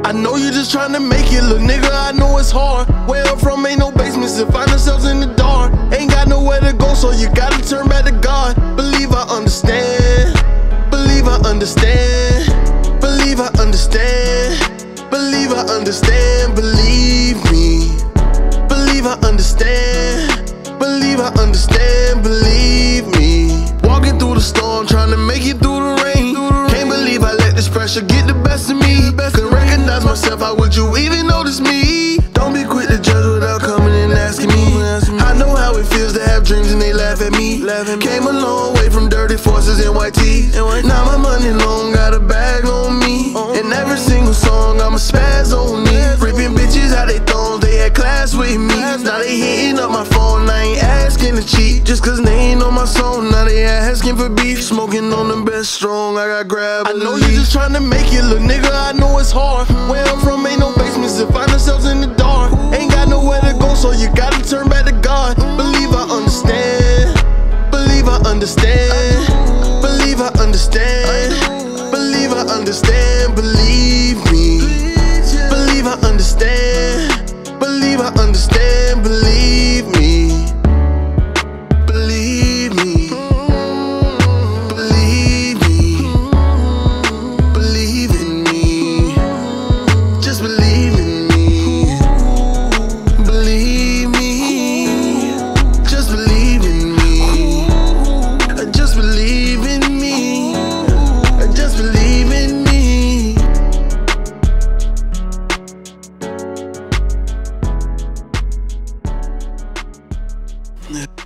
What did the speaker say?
I know you just trying to make it, look nigga, I know it's hard. Where I'm from ain't no basements and find ourselves in the dark. Ain't got nowhere to go, so you gotta turn back to God. Believe I understand, believe I understand, believe I understand, believe I understand, believe me. Believe I understand, believe I understand, believe me. Walking through the storm, trying to make it through the rain. Can't believe I let this pressure get the best of me. Couldn't recognize myself, how would you even notice me? Don't be quick to judge without coming and asking me. I know how it feels to have dreams and they laugh at me. Came a long way from dirty forces and white tees. Now my money long, got a bag on me. And every single song I'ma spaz on me. Ripping bitches out they thongs, they had class with me. Now they hitting up my phone, I ain't asking to cheat. Just cause they ain't on my song, now they asking for beef. Smoking on the best strong, I got grab. I know you just trying to make it, look nigga, I know it's hard. Where I'm from ain't no basements and find ourselves in the dark. Ain't got nowhere to go, so you gotta turn back to God. Believe I understand, believe I understand, believe I understand, believe I understand, believe me. Believe I understand, believe I understand, believe me. Believe me, believe me, believe in me. Just believe in me, believe me. Just believe in me, just believe in me, just believe in me. Yeah.